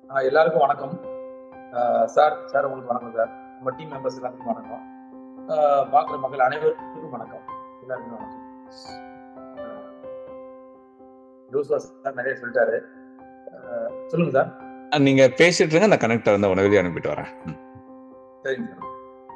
எல்லாருக்கும் வணக்கம். Sir sir உங்களுக்கு வணக்கம் சார். நம்ம டீம் மெம்பர்ஸ் எல்லாருக்கும் வணக்கம். பார்க்குற மக்கள் அனைவருக்கும் வணக்கம். எல்லாருக்கும் வணக்கம். ஜோஸ்வா சார் நிறைய சொல்லிட்டாரு. சொல்லுங்க சார். நீங்க பேசிட்டு இருங்க, அந்த கனெக்டர் வந்து உணவு அனுப்பிட்டு வரேன். சரிங்க சார்.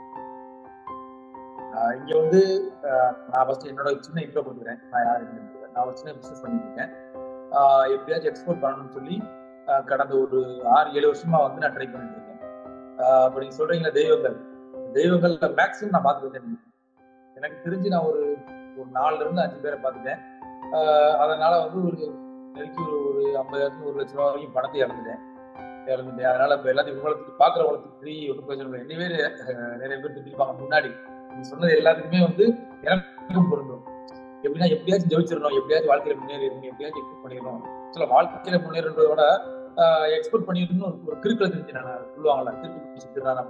இங்க வந்து நான் ஃபர்ஸ்ட் என்னோட சின்ன இன்ட்ரோ கொடுக்குறேன். நான் யாருன்னு நான் ஒரு சின்ன பிஸ்னஸ் பண்ணிட்டு இருக்கேன். எப்படியாச்சும் எக்ஸ்போர்ட் பண்ணணும்னு சொல்லி கடந்த ஒரு 6-7 வருஷமா வந்து நான் ட்ரை பண்ணிட்டு இருக்கேன். இப்போ நீங்க சொல்றீங்களா தெய்வங்கள் மேக்ஸிமம் நான் பார்த்துக்கிட்டேன். எனக்கு தெரிஞ்சு நான் ஒரு 4-5 பேரை பார்த்துட்டேன். அதனால வந்து ஒரு நெருக்கி ஒரு 50,000 1 லட்ச ரூபா வரைக்கும் பணத்தை இழந்துட்டேன். அதனால இப்போ எல்லாத்தையும் உங்களுக்கு பார்க்குறவங்களுக்கு ஃப்ரீ ஒன்றும் பிரச்சனை இல்லை. என்னவே நிறைய பேர் திட்டிருப்பாங்க முன்னாடி. நீங்க சொன்னது எல்லாத்துக்குமே வந்து எனக்கும் பொருந்தும். எப்படின்னா எப்படியாச்சும் ஜெயிச்சிடணும், எப்படியாச்சும் வாழ்க்கையில முன்னேறிடணும், எப்படியாச்சும் எக்ஸ்போர்ட் பண்ணிடணும். சில வாழ்க்கையில முன்னேறதோட எக்ஸ்போர்ட் பண்ணிடணும்னு ஒரு கிறுக்கில தெரிஞ்சனால சொல்லுவாங்களா, கிறுக்கு பிடிச்சிருக்காங்க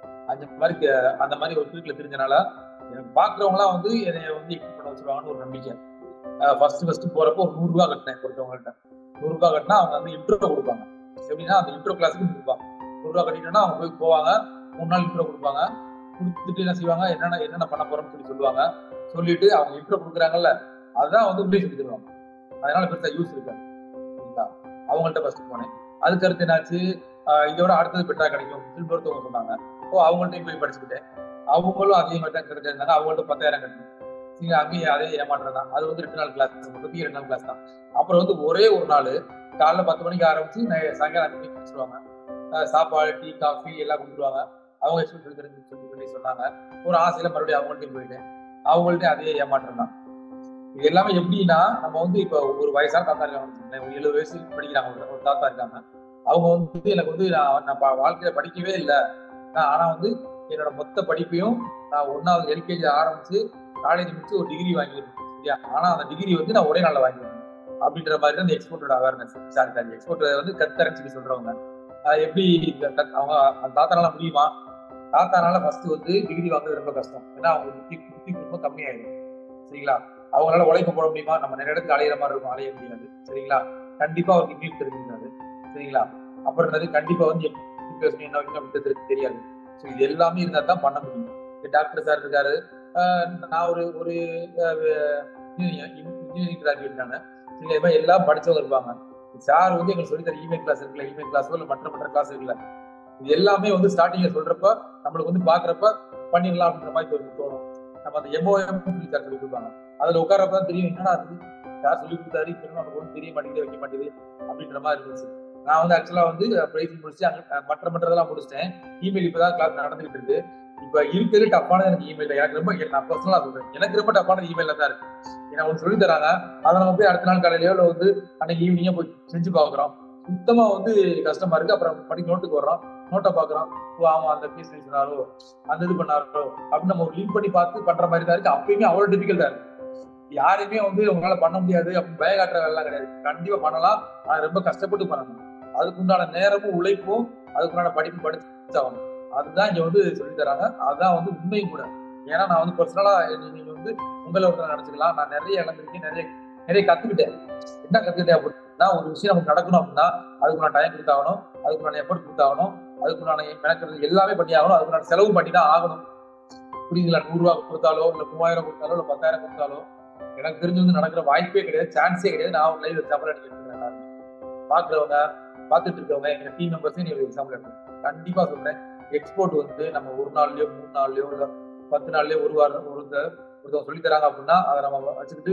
அந்த மாதிரி ஒரு கிறுக்கில தெரிஞ்சனால எனக்கு பாக்குறவங்களாம் வந்து என்னை வந்து எக்ஸ்போர்ட் பண்ண வச்சிருவாங்கன்னு ஒரு நம்பிக்கை. ஃபர்ஸ்ட் போறப்போ ஒரு 100 ரூபாய் கட்டினேன் ஒருத்தவங்கள்ட்ட. 100 ரூபாய் கட்டினா அவங்க வந்து இன்ட்ரோ கொடுப்பாங்க. எப்படின்னா அந்த இன்ட்ரோ கிளாஸுக்கு கொடுப்பாங்க. 100 ரூபாய் கட்டிட்டோம்னா அவங்க போய் போவாங்க, 3 நாள் இன்ட்ரோ கொடுப்பாங்க. கொடுத்துட்டு என்ன செய்வாங்க, என்னென்ன பண்ண போறோம்னு சொல்லுவாங்க. சொல்லிட்டு அவங்க இன்ட்ரோ கொடுக்குறாங்கல்ல, அதுதான் வந்து உள்ளே சொல்லி தருவாங்க. அதனால பெருசா யூஸ் இருக்காது. அவங்கள்ட்ட ஃபர்ஸ்ட் போனேன். அதுக்கு அடுத்து என்னாச்சு, இதோட அடுத்தது பெட்டரா கிடைக்கும் ஒருத்தவங்க சொன்னாங்க. அவங்கள்ட்டையும் போய் படிச்சுக்கிட்டேன். அவங்களும் அதே மாதிரி தான் கிடைச்சிருந்தாங்க. அவங்கள்ட்ட 10,000 கட்டணும். நீங்க அங்கேயும் அதே ஏமாற்றம் தான். அது வந்து 2 நாள் கிளாஸ், 2 நாள் கிளாஸ் தான். அப்புறம் வந்து ஒரே ஒரு நாள் காலைல 10 மணிக்கு ஆரம்பிச்சு சாயங்காலம் 5 மணிக்கு முடிச்சிருவாங்க. சாப்பாடு, டீ, காஃபி எல்லாம் கொடுத்துருவாங்க. அவங்க எக்ஸ்பீரியன்ஸ் சொல்லி சொன்னாங்க. ஒரு ஆசையில மறுபடியும் அவங்கள்ட்டையும் போயிட்டேன். அவங்கள்ட்ட அதே ஏமாற்றம் தான். இது எல்லாமே எப்படின்னா, நம்ம வந்து இப்ப ஒரு வயசான தாத்தா இருக்காங்க, ஒரு 70 வயசு படிக்கிறாங்க, ஒரு தாத்தா இருக்காங்க. அவங்க வந்து எனக்கு வந்து நான் வாழ்க்கையில படிக்கவே இல்லை. ஆனா வந்து என்னோட மொத்த படிப்பையும் நான் 1வது எல்கேஜி ஆரம்பிச்சு காலேஜ் முடிச்சு ஒரு டிகிரி வாங்கிருக்கேன். சரியா? ஆனா அந்த டிகிரி வந்து நான் ஒரே நாள்ல வாங்கிருக்கேன் அப்படின்ற மாதிரி தான் இந்த எக்ஸ்போர்ட்டோட அவேர்னஸ். எக்ஸ்போர்ட் வந்து கத்தரன்னு சொல்றவங்க எப்படி அவங்க அந்த தாத்தானால முடியுமா? தாத்தானால ஃபர்ஸ்ட் வந்து டிகிரி வாங்குறது ரொம்ப கஷ்டம். ஏன்னா அவங்க புத்தி ரொம்ப கம்மியாயிடும். சரிங்களா? அவங்களால உழைப்பு போட முடியுமா? நம்ம நிறைய இடத்துக்கு அலையிற மாதிரி இருக்கும், அலைய முடியாது. சரிங்களா? கண்டிப்பா அவருக்கு இங்கிலீஷ் தெரிஞ்சிருக்காது. சரிங்களா? அப்புறம் கண்டிப்பா வந்து எப்படி பேசணும், என்ன வைக்கணும் அப்படின்னு தெரியாது. ஸோ இது எல்லாமே இருந்தா தான் பண்ண முடியும். டாக்டர் சார் இருக்காரு. நான் ஒரு இன்ஜினியரிங் கிராஜுவேட் தானே. இது மாதிரி எல்லாம் படிச்சவங்க இருப்பாங்க. சார் வந்து எங்களுக்கு சொல்லித்தர இமெயில் கிளாஸ் இருக்குல்ல, இமெயில் கிளாஸோ இல்லை மற்ற கிளாஸ் இருக்குல்ல, இது எல்லாமே வந்து ஸ்டார்டிங்ல சொல்றப்ப நம்மளுக்கு வந்து பாக்குறப்ப பண்ணிடலாம் அப்படின்ற மாதிரி தோணும். நம்ம அந்த எம்ஓஎம் சார் சொல்லி கொடுப்பாங்க. அதுல உட்காரப்பதான் தெரியும், என்னடா அது யார் சொல்லி கொடுத்தாரு, இப்ப நமக்கு ஒன்றும் தெரிய மாட்டேங்குது, வைக்க மாட்டேங்குது அப்படின்ற மாதிரி இருந்துச்சு. நான் வந்து ஆக்சுவலா வந்து பிரைசிங் முடிச்சு மற்றதெல்லாம் முடிச்சிட்டேன். இமெயில் இப்பதான் கிளாஸ் நடந்துகிட்டு இருக்கு. இப்ப இருக்கிறது டப்பானது எனக்கு இமெயில். எனக்கு ரொம்ப, நான் பர்சனலா சொல்றேன், எனக்கு ரொம்ப டப்பானது இமெயில தான் இருக்கு. ஏன்னா ஒன்று சொல்லி தராங்க, அதை நம்ம போய் அடுத்த நாள் காலையிலயோ இல்லை வந்து அன்னைக்கு ஈவினிங்கோ போய் செஞ்சு பாக்குறோம். சுத்தமா வந்து கஷ்டமா இருக்கு. அப்புறம் படிக்க நோட்டுக்கு வர்றோம், நோட்டை பாக்குறோம், ஆமா அந்த பீஸ் சொன்னாரோ, அந்த இது பண்ணாரோ அப்படின்னு நம்ம ஒரு லிங்க் பண்ணி பார்த்து பண்ற மாதிரி தான் இருக்கு. அப்பயுமே அவ்வளவு டிஃபிகல்ட்டா இருக்கு. யாரையுமே வந்து உங்களால பண்ண முடியாது அப்படின்னு பய காட்டுற வேலை கிடையாது. கண்டிப்பா பண்ணலாம். ஆனா ரொம்ப கஷ்டப்பட்டு பண்ணணும். அதுக்குண்டான நேரமும் உழைப்பும் அதுக்குண்டான படிப்பு படிச்சாகணும். அதுதான் இங்க வந்து சொல்லி தராங்க. அதுதான் வந்து உண்மையும் கூட. ஏன்னா நான் வந்து பர்சனலா நீங்க வந்து உங்களை ஒருத்தர் நினைச்சுக்கலாம். நான் நிறைய இழந்திருக்கேன், நிறைய கத்துக்கிட்டேன். என்ன கத்துக்கிட்டேன் அப்படின்னா, ஒரு விஷயம் நமக்கு நடக்கணும் அப்படின்னா அதுக்குள்ள டைம் கொடுத்தாகணும், அதுக்குள்ள எஃபர்ட் கொடுத்தாகணும், அதுக்குள்ள மெனக்கிறது எல்லாமே பண்ணி ஆகணும், அதுக்குள்ள செலவு பண்ணி தான் ஆகணும். புரியுதுங்களா? 100 ரூபாய் கொடுத்தாலோ இல்ல 3000 கொடுத்தாலோ இல்ல 10,000 கொடுத்தாலோ எனக்கு தெரிஞ்சு வந்து நடக்கிற வாய்ப்பே கிடையாது, சான்ஸே கிடையாது. நான் ஒரு லைவ் எக்ஸாம்பிள் எடுத்துக்கிறேன். பாக்குறவங்க, பார்த்துட்டு இருக்கவங்க, எங்க டீம் மெம்பர்ஸே நீங்க எக்ஸாம்பிள் எடுத்துக்கேன். கண்டிப்பா சொல்றேன், எக்ஸ்போர்ட் வந்து நம்ம 1 நாள்லயோ 3 நாள்லயோ இல்ல 10 நாள்லயோ ஒரு வாரம் ஒருத்தவங்க சொல்லி தராங்க அப்படின்னா அதை நம்ம வச்சுக்கிட்டு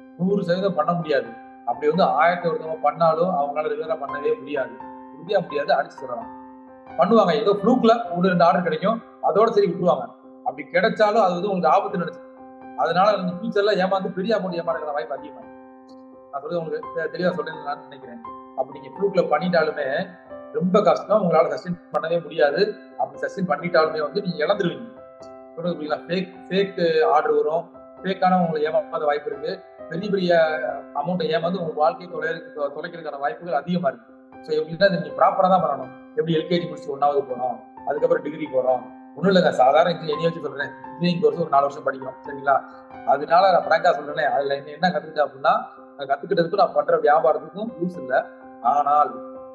100% பண்ண முடியாது. அப்படி வந்து 1000 ஒருத்தவங்க பண்ணாலும் அவங்களால ரெகுலரா பண்ணவே முடியாது. உறுதியா முடியாது, அடிச்சு சொல்லலாம். பண்ணுவாங்க, ஏதோ ஃப்ளூக்ல 1-2 ஆர்டர் கிடைக்கும், அதோட சரி விட்டுருவாங்க. அப்படி கிடைச்சாலும் அது வந்து உங்களுக்கு ஆபத்து நினைச்சு. அதனால நீங்க ஃபியூச்சர்ல ஏமாந்து பெரிய அமௌண்ட் ஏமாறுற வாய்ப்பு அதிகமா. நான் சொல்றது உங்களுக்கு தெளிவா சொல்றேன்னு நான் நினைக்கிறேன். அப்படி நீங்க ஃப்ளூக்ல பண்ணிட்டாலுமே ரொம்ப கஷ்டம், உங்களால சஸ்டெயின் பண்ணவே முடியாது. அப்படி சஸ்டெயின் பண்ணிட்டாலுமே வந்து நீங்க இழந்துருவீங்க. சொல்றது புரியல? ஃபேக் ஆர்டர் வரும், ஃபேக்கான உங்களுக்கு ஏமாத வாய்ப்பு இருக்கு. பெரிய அமௌண்ட் ஏமாந்து உங்க வாழ்க்கையை தொலைக்கிறதுக்கான வாய்ப்புகள் அதிகமா இருக்கு. ஸோ எப்படின்னா நீங்க ப்ராப்பரா தான் பண்ணணும். எப்படி எல்கேஜி முடிச்சு 1வது போறோம், அதுக்கப்புறம் டிகிரி போறோம். ஒன்றும் இல்லைங்க, சாதாரண இன்ஜினியரிங் வச்சு சொல்றேன். இன்ஜினியரிங் கோர்ஸ் ஒரு 4 வருஷம் படிக்கணும். சரிங்களா? அதனால நான் பிராங்கா சொல்றேன், அதுல என்ன கத்துக்கிட்டேன் அப்படின்னா, கத்துக்கிட்டதுக்கும் நான் பண்ற வியாபாரத்துக்கும் யூஸ் இல்லை. ஆனால்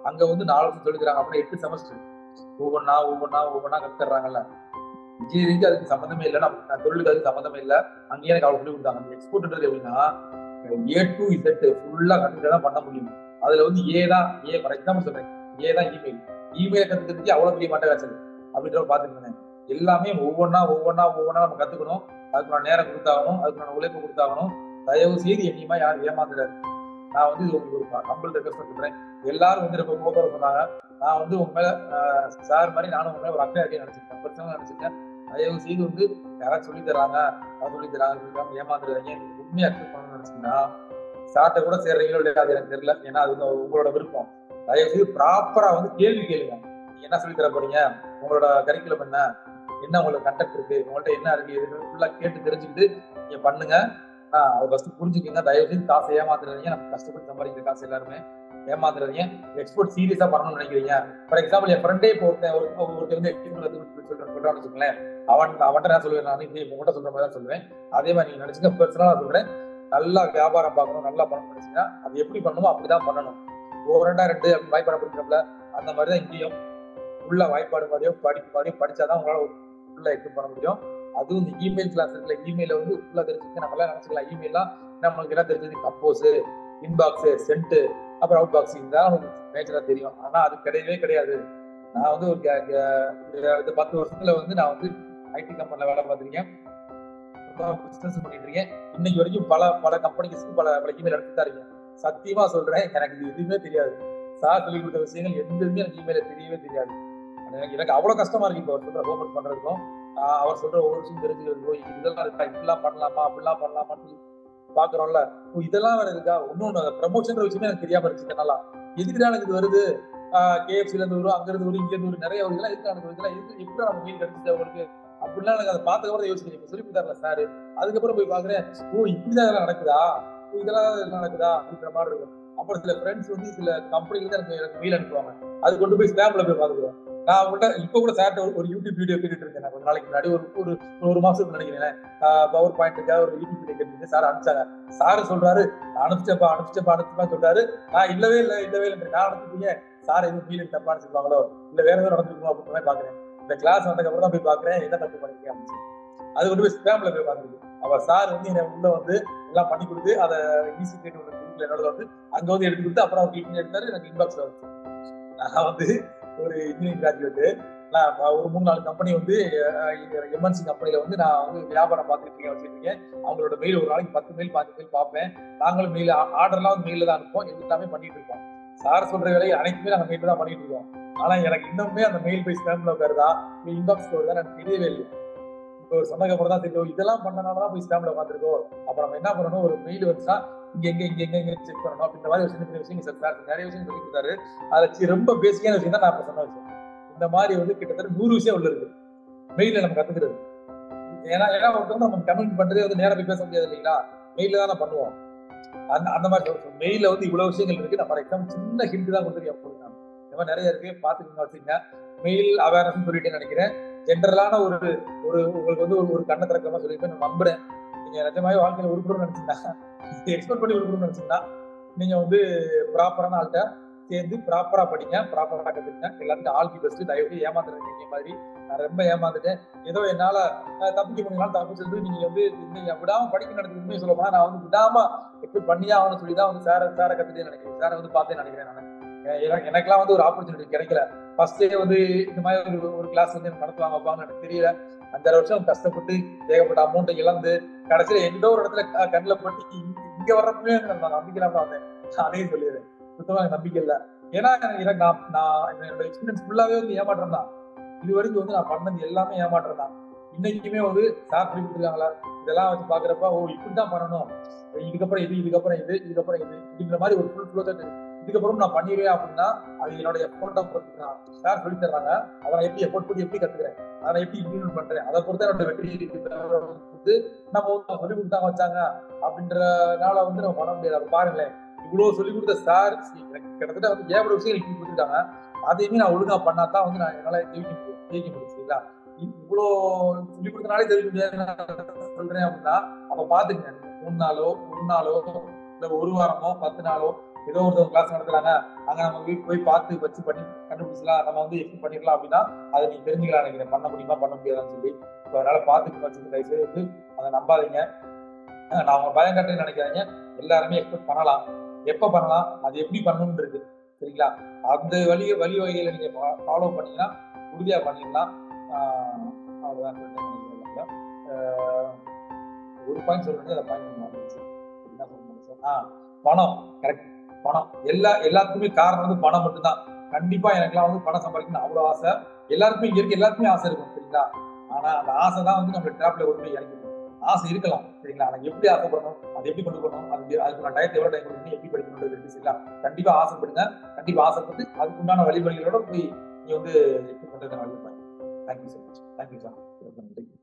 அங்க வந்து 4 வருஷம் சொல்லிக்கிறாங்க, அப்புறம் 8 செமஸ்டர் ஒவ்வொன்னா கத்துறாங்கல்ல. இன்ஜினியரிங்க்கு அதுக்கு சம்மந்தமே இல்லை, நான் தொழிலுக்கு அதுக்கு சம்மந்தமே இல்லை. அங்கேயே எனக்கு அவ்வளவு சொல்லி கொடுத்தாங்க. எக்ஸ்போர்ட்ன்றது எப்படின்னா A to Z ஃபுல்லா கத்துக்கிட்டு பண்ண முடியும். அதுல வந்து ஏ ஃபார் எக்ஸாம்பிள் சொல்றேன், ஏ தான் இமெயில் கத்துக்கிறதுக்கு அவ்வளவு பெரிய மட்டை வச்சது அப்படின்ற பாத்துக்கணும். எல்லாமே ஒவ்வொன்னா நம்ம கத்துக்கணும். அதுக்கு நான் நேரம் கொடுத்தாகணும், அதுக்கு நான் உழைப்பு கொடுத்தாகணும். தயவு செய்து என்னையுமா யாரும் ஏமாந்துடாது. நான் வந்து இது உங்களுக்கு ஒரு கம்பல் ரெக்வஸ்ட் பண்றேன். எல்லாரும் வந்து ரொம்ப கோபம் சொன்னாங்க. நான் வந்து உங்க மேல சார் மாதிரி நானும் உங்க மேல ஒரு அக்கறை நினைச்சிருக்கேன், பர்சனலா நினைச்சிருக்கேன். தயவு செய்து வந்து யாராவது சொல்லி தராங்க ஏமாந்துடாதீங்க. உண்மையா அக்செப்ட் பண்ணணும்னு நினைச்சீங்கன்னா சார்ட்ட கூட சேர்றீங்களோ இல்லையா அது எனக்கு தெரியல. ஏன்னா அது உங்களோட விருப்பம். தயவு செய்து ப்ராப்பரா வந்து கேள்வி கேளுங்க. நீங்க என்ன சொல்லி தர போறீங்க, உங்களோட கரிக்குலம் என்ன உங்களுக்கு கண்டக்ட் இருக்கு, உங்கள்ட்ட என்ன இருக்கு, ஃபுல்லா கேட்டு தெரிஞ்சுக்கிட்டு நீங்க பண்ணுங்க. அதை ஃபர்ஸ்ட் புரிஞ்சுக்கோங்க. தயவு செய்து காசை ஏமாத்துறீங்க. நம்ம கஷ்டப்பட்டு சம்பாதிக்கிற காசு எல்லாருமே ஏமாத்துறீங்க. எக்ஸ்போர்ட் சீரியஸா பண்ணணும்னு நினைக்கிறீங்க. ஃபார் எக்ஸாம்பிள் என் ஃப்ரெண்டே இப்போ ஒருத்தர் வந்து சொல்றான்னு வச்சுக்கோங்களேன், அவன்கிட்ட நான் சொல்லுவேன், நான் உங்கள்கிட்ட சொல்ற மாதிரி தான் சொல்லுவேன். அதே மாதிரி நீங்க நினைச்சுங்க, பர்சனலா சொல்றேன். நல்லா வியாபாரம் பார்க்கணும், நல்லா பண்ணணும் நினைச்சீங்கன்னா அது எப்படி பண்ணணுமோ அப்படிதான் பண்ணணும். ஒரு 2 வாய்ப்பாடு படிக்கிறப்பல அந்த மாதிரிதான் இங்கேயும் உள்ள வாய்ப்பாடு மாதிரியும் படிச்சாதான் உங்களால ஃபுல்லா எக்ஸ்பிளைன் பண்ண முடியும். அதுவும் இந்த இமெயில் கிளாஸ் இருக்குல்ல, இமெயில வந்து ஃபுல்லா தெரிஞ்சுக்க நம்ம எல்லாம் நினைச்சுக்கலாம். இமெயிலாம் நம்மளுக்கு என்ன தெரிஞ்சது, கம்போஸ், இன்பாக்ஸ், சென்ட், அப்புறம் அவுட் பாக்ஸ், இதுதான் உங்களுக்கு மேஜரா தெரியும். ஆனா அது கிடையாது. நான் வந்து ஒரு 10 வருஷத்துல வந்து நான் வந்து ஐடி கம்பெனில வேலை பார்த்திருக்கேன், பிசினஸ் பண்ணிட்டு இருக்கேன். இன்னைக்கு வரைக்கும் பல கம்பெனிக்கு பல இமெயில் எடுத்துட்டு தான் இருக்கேன். சத்தியமா சொல்றேன், எனக்கு இது எதுவுமே தெரியாது. சார் சொல்லி கொடுத்த விஷயங்கள் எதுவுமே எனக்கு இமெயில தெரியவே தெரியாது. எனக்கு அவ்வளவு கஷ்டமா இருக்கு. இப்போ அவர் சொல்ற ஹோம்ஒர்க் பண்றதுக்கும் அவர் சொல்ற ஒவ்வொரு விஷயம் தெரிஞ்சுக்கிறதுக்கும், இதெல்லாம் இருக்கா, இப்படிலாம் பண்ணலாமா அப்படிலாம் பண்ணலாமான்னு பாக்குறோம்ல. இதெல்லாம் வேற இருக்கா. இன்னொன்னு ப்ரமோஷன் விஷயமே எனக்கு தெரியாம இருந்துச்சு. நல்லா எதுக்குதான் எனக்கு இது வருது, KFC இருந்து வரும், அங்க இருந்து வரும், இங்க இருந்து வரும், நிறைய இதெல்லாம் எதுக்கு எனக்கு இதெல்லாம் எப்படி நம்ம மீன் கிடைச்சிச்சு அவங்களுக்கு அப்படிலாம் எனக்கு அதை பார்த்துக்கப்புறம் யோசிக்கிறேன். சொல்லி கொடுத்தாருல சாரு, அதுக்கப்புறம் போய் பாக்குறேன், இப்படிதான் இதெல்லாம் நடக்குதா, இதெல்லாம் நடக்குதா அப்படின்ற மாதிரி இருக்கும். அப்புறம் சில ஃப்ரெண்ட்ஸ் வந்து சில கம்பெனில எனக்கு மெயில் அனுப்புவாங்க, அது கொண்டு போய் ஸ்பேம்ல போய் பாத்துக்குவேன். நான் அவங்கள்ட்ட இப்ப கூட சார்ட்ட ஒரு யூடியூப் வீடியோ கேட்டுட்டு இருக்கேன். கொஞ்ச நாளைக்கு முன்னாடி ஒரு மாசத்துக்கு நினைக்கிறேன், பவர் பாயிண்ட்டுக்காக ஒரு யூடியூப் வீடியோ கேட்டு சார் அனுப்பிச்சாங்க. சாரு சொல்றாரு, அனுப்பிச்சப்பா சொல்றாரு. நான் இல்லவே இல்லை நான் அனுப்பிச்சீங்க சார் எதுவும் ஃபீல் தப்பா அனுப்பிச்சிருப்பாங்களோ இல்ல வேற எதுவும் நடந்துருக்கோம் அப்படின்னு மாதிரி பாக்குறேன். இந்த கிளாஸ் வந்ததுக்கு அப்புறம் தான் போய் பாக்குறேன் என்ன தப்பு பண்ணிருக்கேன் அப்படின்னு. அது கொண்டு போய் ஸ்பேம்ல போய் பாத்துருக்கு. அவ சார் வந்து என்ன உள்ள வந்து எல்லாம் பண்ணி கொடுத்து அதை ஈஸி கேட்டு குரூப்ல என்னோட வந்து அங்க வந்து எடுத்து கொடுத்து அப்புறம் அவர் எடுத்தாரு. எனக்கு இன்பாக்ஸ்ல வந்து நான் வந்து ஒரு இன்ஜினியரிங் கிராஜுவேட்டு. நான் ஒரு 3-4 கம்பெனி வந்து MNC கம்பெனில வந்து நான் வந்து வியாபாரம் பார்த்துட்டு வச்சுட்டு இருக்கேன். அவங்களோட மெயில் ஒரு நாளைக்கு 10 மெயில் 5 மெயில் பார்ப்பேன். நாங்களும் மெயில் ஆர்டர்லாம் வந்து மெயில தான் அனுப்போம், எல்லாமே பண்ணிட்டு இருக்கோம். சார் சொல்ற வேலையை அனைத்துமே நாங்கள் மெயில தான் பண்ணிட்டு இருக்கோம். ஆனா எனக்கு இன்னுமே அந்த மெயில் போய் ஸ்பேம்ல வருதா இன்பாக்ஸ் வருதா எனக்கு தெரியவே இல்லை. இப்போ சொன்னதுக்கு அப்புறம் தான் தெரியும் இதெல்லாம் பண்ணனாலதான் போய் ஸ்பேம்ல உட்காந்துருக்கோம். அப்ப நம்ம என்ன பண்ணணும், ஒரு மெயில் வந்துச்சா இங்க செக் பண்ணணும் அப்படின்ற மாதிரி ஒரு சின்ன சின்ன விஷயம் சார் நிறைய விஷயம் சொல்லி கொடுத்தாரு. அதுல ரொம்ப பேசிக்கான விஷயம் தான் நான் இப்ப சொன்ன விஷயம். இந்த மாதிரி வந்து கிட்டத்தட்ட 100 விஷயம் உள்ள இருக்கு மெயில நம்ம கத்துக்கிறது. ஏன்னா ஒருத்தவங்க நம்ம கமெண்ட் பண்றதே வந்து நேரம் போய் பேச முடியாது இல்லைங்களா, மெயில தான் பண்ணுவோம். அந்த மாதிரி மெயில வந்து இவ்வளவு விஷயங்கள் இருக்கு. நான் ஃபார் எக்ஸாம்பிள் சின்ன ஹிண்ட் தான் கொடுத்துருக்கேன். இந்த மாதிரி நிறைய இருக்கு, பாத்துக்கோங்க வச்சுங்க. மெயில் அவேர்னஸ் சொல்லிட்டு நினைக்கிறேன். ஜென்ரலான ஒரு உங்களுக்கு வந்து ஒரு கண்ணை திறக்கமா சொல்லிட்டு நான் நம்புறேன். நீங்க நிஜமாவே வாழ்க்கையில உருப்படும் நினைச்சீங்கன்னா, எக்ஸ்பெக்ட் பண்ணி உருப்படும் நினைச்சீங்கன்னா, நீங்க வந்து ப்ராப்பரான ஆள்கிட்ட சேர்ந்து ப்ராப்பரா படிங்க, ப்ராப்பரா கத்துக்கிங்க. எல்லாத்துக்கும் ஆல் தி பெஸ்ட். தயவு ஏமாந்துருக்கீங்க மாதிரி நான் ரொம்ப ஏமாந்துட்டேன். ஏதோ என்னால தப்பிக்க முடியும்னாலும் தப்பிச்சது. நீங்க வந்து நீங்க விடாம படிக்க நடக்குது. உண்மையை சொல்ல போனா நான் வந்து விடாம எப்படி பண்ணியா ஆகணும்னு சொல்லிதான் வந்து சாரை கத்துட்டே நினைக்கிறேன். சாரை வந்து பார்த்தே நினைக்கிறேன். நான் எனக்கெல்லாம் வந்து ஒரு ஆப்பர்ச்சுனிட்டி கிடைக்கல. ஃபர்ஸ்டே வந்து இந்த மாதிரி ஒரு கிளாஸ் வந்து நடத்துவாங்க வைப்பாங்கன்னு எனக்கு தெரியல. 5-6 வருஷம் கஷ்டப்பட்டு ஏகப்பட்ட அமௌண்ட்டை இழந்து கடைசியில எந்த ஒரு இடத்துல கண்ணில் போட்டு இங்க வர்றப்பவே நான் நம்பிக்கலாம் தான் வந்தேன். அதையும் சொல்லிடுறேன், சுத்தமா எனக்கு நம்பிக்கை இல்லை. ஏன்னா எனக்கு நான் என்னோட எக்ஸ்பீரியன்ஸ் ஃபுல்லாவே வந்து ஏமாற்றம் தான். இது வரைக்கும் வந்து நான் பண்ணது எல்லாமே ஏமாற்றம் தான். இன்னைக்குமே வந்து சார் சொல்லி கொடுத்துருக்காங்களா இதெல்லாம் வச்சு பாக்குறப்ப இப்படிதான் பண்ணணும், இதுக்கப்புறம் இது அப்படின்ற மாதிரி ஒரு ஃபுல் ஃப்ளோ தான். இதுக்கப்புறம் நான் பண்ணிடுவேன் அப்படின்னா அது என்னோட எஃபோர்ட்டா பொறுத்து தான். சார் சொல்லி தர்றாங்க, அதை நான் எப்படி எஃபோர்ட் பண்ணி எப்படி கத்துக்கிறேன், அதை எப்படி இம்ப்ளிமெண்ட் பண்றேன், அதை பொறுத்த என்னோட வெற்றி வந்து நம்ம சொல்லி கொடுத்தாங்க வச்சாங்க அப்படின்றனால வந்து நம்ம பண்ண முடியாது. அதை பாருங்களேன், இவ்வளவு சொல்லி கொடுத்த சார் கிட்டத்தட்ட வந்து ஏகப்பட்ட விஷயம் எனக்கு கொடுத்துருக்காங்க. அதையுமே நான் ஒழுங்கா பண்ணாதான் வந்து நான் என்னால ஜெயிக்க முடியும். சரிங்களா, இவ்வளோ சொல்லி கொடுத்தனாலே ஜெயிக்க முடியாது சொல்றேன் அப்படின்னா அப்ப பாத்துக்கங்க, 3 நாளோ 1 நாளோ இல்ல 1 வாரமோ 10 நாளோ ஏதோ ஒருத்தவங்க கிளாஸ் நடத்துறாங்க, அங்க நம்ம வீட்டு போய் பார்த்து வச்சு பண்ணி கண்டுபிடிச்சலாம், நம்ம வந்து எப்படி பண்ணிடலாம் அப்படின்னா அதை நீங்க தெரிஞ்சுக்கலாம் நினைக்கிறேன். பண்ண முடியுமா பண்ண முடியாதான்னு சொல்லி. அதனால பார்த்து வச்சுட்டு தயவுசெய்து வந்து அதை நம்பாதீங்க. நான் அவங்க பயம் கட்டுன்னு நினைக்காதீங்க. எல்லாருமே எக்ஸ்பெக்ட் பண்ணலாம். எப்ப பண்ணலாம், அது எப்படி பண்ணணும்னு இருக்கு. சரிங்களா? அந்த வழி வகைகளை நீங்க ஃபாலோ பண்ணீங்கன்னா உறுதியா பண்ணிடலாம். அவ்வளவுதான் நினைக்கிறேன். ஒரு பாயிண்ட் சொல்ல வேண்டியது, அந்த பாயிண்ட் மாறிடுச்சு. என்ன சொல்லுங்க? பணம். கரெக்ட். பணம். எல்லாத்துக்குமே காரணம் வந்து பணம் மட்டும்தான். கண்டிப்பா எனக்குலாம் வந்து பணம் சம்பாதிக்கணும்னு அவ்வளவு ஆசை. எல்லாருக்குமே இயற்கை, எல்லாருக்குமே ஆசை இருக்கும். சரிங்களா? ஆனா அந்த ஆசை தான் வந்து நம்ம டிராப்ல கொண்டு போய் இறங்கிடும். ஆசை இருக்கலாம். சரிங்களா? ஆனா எப்படி ஆசைப்படணும், அது எப்படி கொண்டு போகணும், அதுக்கு நான் டயத்தை எவ்வளவு டைம் கொடுக்கணும், எப்படி படிக்கணும்ன்றது இருக்கு. சரிங்களா? கண்டிப்பா ஆசைப்படுங்க. கண்டிப்பா ஆசைப்பட்டு அதுக்குண்டான வழிமுறைகளோட போய் நீ வந்து எப்படி பண்றது நான் வழிபாங்க. Thank you so much. Thank you sir.